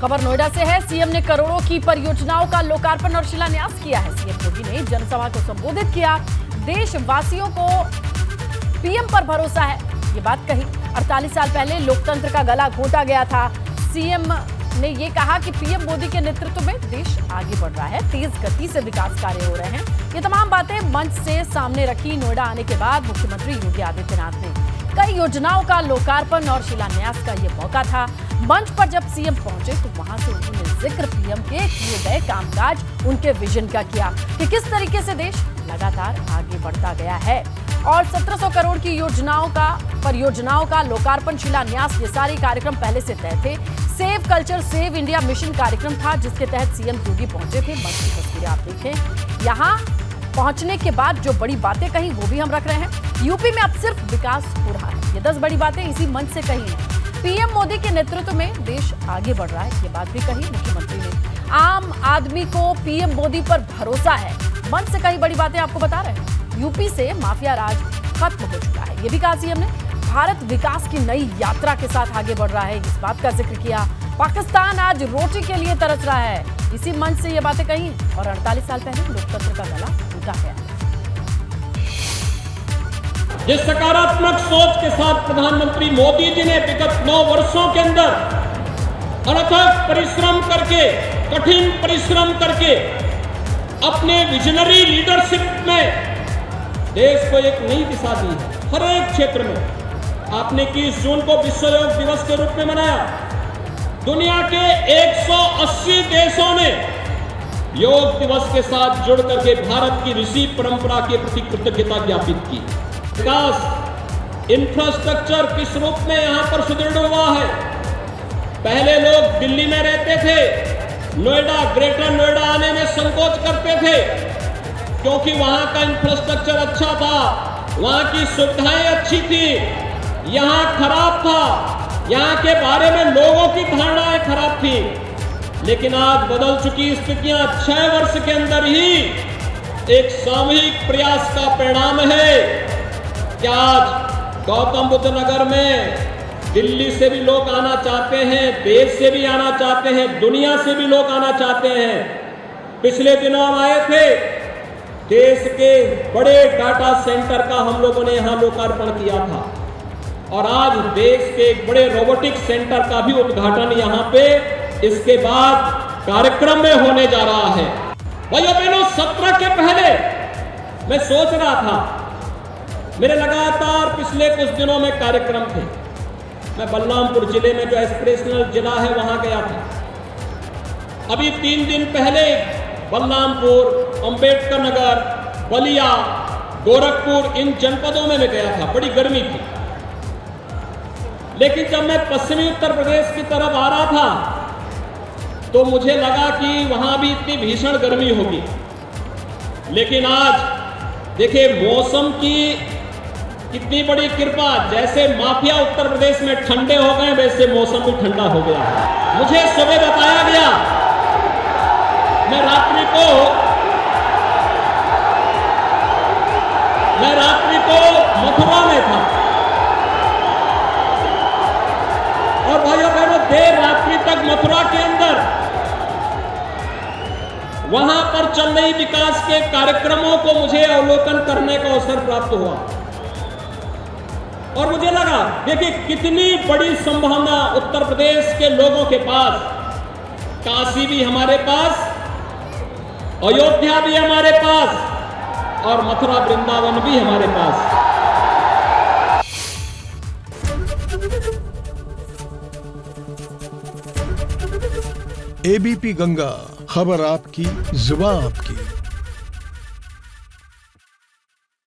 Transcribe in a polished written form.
खबर नोएडा से है। सीएम ने करोड़ों की परियोजनाओं का लोकार्पण और शिलान्यास किया है। सीएम योगी ने जनसभा को संबोधित किया। देशवासियों को पीएम पर भरोसा है, ये बात कही। 48 साल पहले लोकतंत्र का गला घोंटा गया था। सीएम ने ये कहा कि पीएम मोदी के नेतृत्व में देश आगे बढ़ रहा है, तेज गति से विकास कार्य हो रहे हैं। ये तमाम बातें मंच से सामने रखी। नोएडा आने के बाद मुख्यमंत्री योगी आदित्यनाथ ने कई योजनाओं का लोकार्पण और शिलान्यास का ये मौका था। मंच पर जब सीएम पहुंचे तो वहां से उन्होंने जिक्र पीएम के किए गए कामकाज, उनके विजन का किया कि किस तरीके से देश लगातार आगे बढ़ता गया है। और 1700 करोड़ की परियोजनाओं का लोकार्पण शिलान्यास, ये सारे कार्यक्रम पहले से तय थे। Save culture save India mission कार्यक्रम था, जिसके तहत सीएम योगी पहुंचे थे। मंच की तस्वीरें आप देखें। यहाँ पहुंचने के बाद जो बड़ी बातें कही वो भी हम रख रहे हैं। यूपी में अब सिर्फ विकास हो रहा है, ये 10 बड़ी बातें इसी मंच से कही हैं। पीएम मोदी के नेतृत्व में देश आगे बढ़ रहा है, ये बात भी कही मुख्यमंत्री ने। आम आदमी को पीएम मोदी पर भरोसा है, मंच से कई बड़ी बातें आपको बता रहे हैं। यूपी से माफिया राज खत्म हो चुका है, ये भी कहा सीएम ने। भारत विकास की नई यात्रा के साथ आगे बढ़ रहा है, इस बात का जिक्र किया। पाकिस्तान आज रोटी के लिए तरस रहा है, इसी मंच से ये बातें कही। और 48 साल पहले लोकतंत्र का गला घोंटा गया। जिस सकारात्मक सोच के साथ प्रधानमंत्री मोदी जी ने विगत 9 वर्षों के अंदर अथक परिश्रम करके, कठिन परिश्रम करके अपने विजनरी लीडरशिप में देश को एक नई दिशा दी है। हर एक क्षेत्र में आपने 21 जून को विश्व योग दिवस के रूप में मनाया। दुनिया के 180 देशों ने योग दिवस के साथ जुड़ करके भारत की ऋषि परंपरा के प्रति कृतज्ञता ज्ञापित की। विकास इंफ्रास्ट्रक्चर किस रूप में यहां पर सुदृढ़ हुआ है। पहले लोग दिल्ली में रहते थे, नोएडा, ग्रेटर नोएडा आने में संकोच करते थे, क्योंकि वहां का इंफ्रास्ट्रक्चर अच्छा था, वहां की सुविधाएं अच्छी थी। यहां खराब था, यहां के बारे में लोगों की धारणाएं खराब थी। लेकिन आज बदल चुकी स्थितियां 6 वर्ष के अंदर ही एक सामूहिक प्रयास का परिणाम है कि आज गौतम बुद्ध नगर में दिल्ली से भी लोग आना चाहते हैं, देश से भी आना चाहते हैं, दुनिया से भी लोग आना चाहते हैं। पिछले दिनों हम आए थे, देश के बड़े डाटा सेंटर का हम लोगों ने यहां लोकार्पण किया था। और आज देश के एक बड़े रोबोटिक सेंटर का भी उद्घाटन यहां पे इसके बाद कार्यक्रम में होने जा रहा है। भाइयों बहनों, 17 के पहले मैं सोच रहा था, मेरे लगातार पिछले कुछ दिनों में कार्यक्रम थे। मैं बलरामपुर जिले में जो एस्पिरेशनल जिला है वहां गया था। अभी 3 दिन पहले बलरामपुर, अंबेडकर नगर, बलिया, गोरखपुर, इन जनपदों में मैं गया था। बड़ी गर्मी थी, लेकिन जब मैं पश्चिमी उत्तर प्रदेश की तरफ आ रहा था तो मुझे लगा कि वहां भी इतनी भीषण गर्मी होगी। लेकिन आज देखिए मौसम की कितनी बड़ी कृपा। जैसे माफिया उत्तर प्रदेश में ठंडे हो गए, वैसे मौसम भी ठंडा हो गया। मुझे सुबह बताया गया, मैं रात्रि को मथुरा में था। और भाइयों बहनों, देर रात्रि तक मथुरा के अंदर वहां पर चल रही विकास के कार्यक्रमों को मुझे अवलोकन करने का अवसर प्राप्त हुआ। और मुझे लगा, देखिए कितनी बड़ी संभावना उत्तर प्रदेश के लोगों के पास। काशी भी हमारे पास, अयोध्या भी हमारे पास, और मथुरा वृंदावन भी हमारे पास। एबीपी गंगा, खबर आपकी, जुबान आपकी।